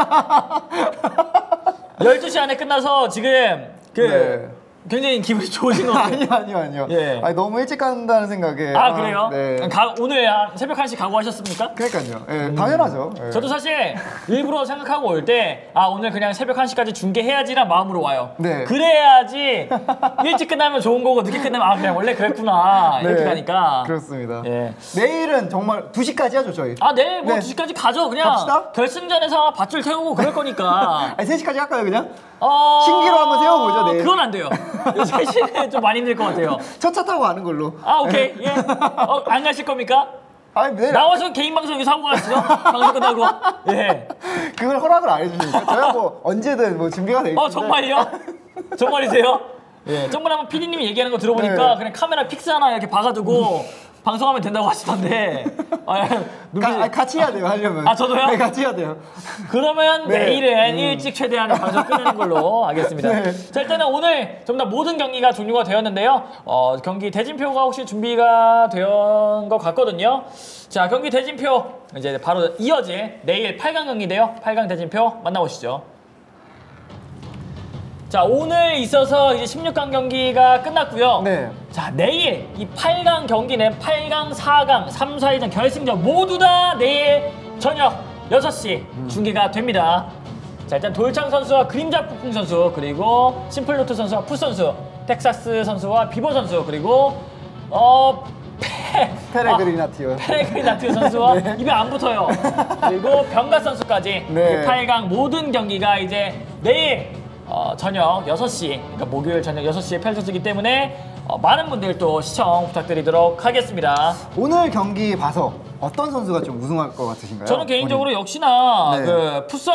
열두 시 안에 끝나서 지금 그 네. 굉장히 기분이 좋으신 것 같아요. 아니요, 아니요, 아니요. 예. 아니, 너무 일찍 간다는 생각에. 아, 그래요? 네. 가, 오늘 한 새벽 한 시 각오하셨습니까? 그러니까요. 예, 당연하죠. 예. 저도 사실 일부러 생각하고 올 때 아 오늘 그냥 새벽 한 시까지 중계해야지란 마음으로 와요. 네. 그래야지 일찍 끝나면 좋은 거고 늦게 끝나면 아 그냥 원래 그랬구나 이렇게 네, 가니까. 그렇습니다. 예. 내일은 정말 두 시까지 하죠, 저희. 아 내일 뭐 네. 두 시까지 가죠. 그냥 갑시다. 결승전에서 밧줄 태우고 그럴 거니까. 아니, 세 시까지 할까요, 그냥? 어... 신기로 한번 세워보죠, 내일. 그건 안 돼요. 세 시는 좀 많이 힘들 것 같아요. 첫 차 타고 가는 걸로. 아 오케이. 예. 어, 안 가실 겁니까? 아니, 내일. 나와서 개인 방송에서 하고 가시죠. 방송 끝나고. 예. 그걸 허락을 안 해주시니까. 저야 뭐 언제든 뭐 준비가 돼 있는데. 어 정말요? 정말이세요? 예. 정말 한번 피디님이 얘기하는 거 들어보니까 네. 그냥 카메라 픽스 하나 이렇게 봐가지고 방송하면 된다고 하시던데. 아, 눈빛이... 가, 아니, 같이 해야 돼요, 하려면. 아, 저도요? 네, 같이 해야 돼요. 그러면 네. 내일은 일찍 최대한 방송 끝내는 걸로 하겠습니다. 네. 자, 일단은 오늘 전부 다 모든 경기가 종료가 되었는데요. 어, 경기 대진표가 혹시 준비가 된 것 같거든요. 자, 경기 대진표 이제 바로 이어질 내일 팔 강 경기인데요. 팔 강 대진표 만나보시죠. 자, 오늘 있어서 이제 십육 강 경기가 끝났고요. 네. 자, 내일 이 팔 강 경기는 팔 강, 사 강, 삼, 사 위전 결승전 모두 다 내일 저녁 여섯 시 음. 중계가 됩니다. 자, 일단 돌창 선수와 그림자 폭풍 선수, 그리고 심플로트 선수와 푸 선수, 텍사스 선수와 비버 선수, 그리고 어 페 페레그리나티오. 아, 페레그리나티오 선수와 네. 입에 안 붙어요. 그리고 병가 선수까지 네. 이 팔 강 모든 경기가 이제 내일 어, 저녁 여섯 시, 그러니까 목요일 저녁 여섯 시에 펼쳐지기 때문에 어, 많은 분들 또 시청 부탁드리도록 하겠습니다. 오늘 경기 봐서 어떤 선수가 좀 우승할 것 같으신가요? 저는 개인적으로 역시나 네. 그 푸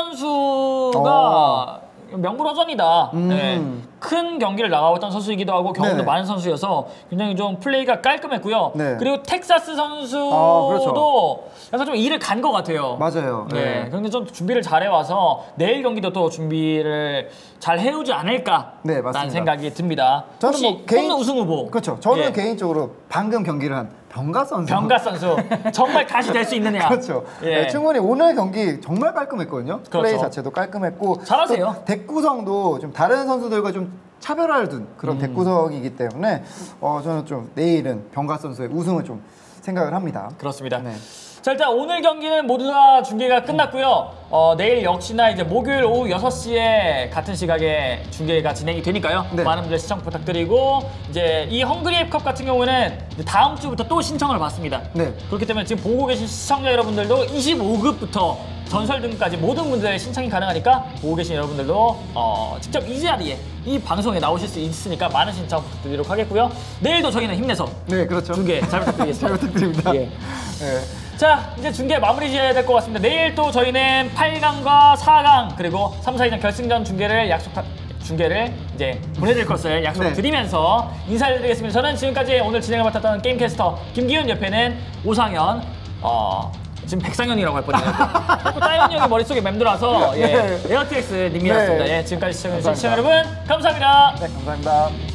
선수가 명불허전이다. 음. 네. 큰 경기를 나가고 있던 선수이기도 하고 경험도 네네. 많은 선수여서 굉장히 좀 플레이가 깔끔했고요. 네. 그리고 텍사스 선수도 아, 그렇죠. 약간 좀 일을 간 것 같아요. 맞아요. 네. 네. 근데 좀 준비를 잘 해와서 내일 경기도 또 준비를 잘 해오지 않을까 네, 라는 맞습니다. 생각이 듭니다. 저는 혹시 뭐 개인- 뽑는 우승 후보. 그렇죠. 저는 예. 개인적으로 방금 경기를 한 병가 선수. 병가 선수 정말 다시 될 수 있느냐. 그렇죠. 예. 네, 충분히 오늘 경기 정말 깔끔했거든요. 플레이 그렇죠. 자체도 깔끔했고 잘하세요. 또 덱 구성도 좀 다른 선수들과 좀 차별화를 둔 그런 음. 덱 구성이기 때문에 어, 저는 좀 내일은 병가 선수의 우승을 좀 생각을 합니다. 그렇습니다. 네. 자, 일단 오늘 경기는 모두 다 중계가 끝났고요. 어, 내일 역시나 이제 목요일 오후 여섯 시에 같은 시각에 중계가 진행이 되니까요. 네. 많은 분들 시청 부탁드리고 이제 이 헝그리 앱컵 같은 경우는 이제 다음 주부터 또 신청을 받습니다. 네. 그렇기 때문에 지금 보고 계신 시청자 여러분들도 이십오 급부터 전설 등까지 모든 분들의 신청이 가능하니까 보고 계신 여러분들도 어, 직접 이 자리에 이 방송에 나오실 수 있으니까 많은 신청 부탁드리도록 하겠고요. 내일도 저희는 힘내서 네, 그렇죠. 중계 잘 부탁드리겠습니다. 잘 부탁드립니다. 예. 네. 자, 이제 중계 마무리 지어야 될 것 같습니다. 내일 또 저희는 팔 강과 사 강 그리고 삼, 사 위전 결승전 중계를 약속 중계를 이제 보내드릴 것을 약속을 네. 드리면서 인사드리겠습니다. 저는 지금까지 오늘 진행을 맡았던 게임캐스터 김기훈, 옆에는 오상현, 어 지금 백상현이라고 할 뻔했네요. 자꾸 따윤 형이 머릿속에 맴돌아서 예, 네. 에어티엑스 님이었습니다. 네. 예, 지금까지 시청해주신 감사합니다. 시청 여러분 감사합니다. 네, 감사합니다.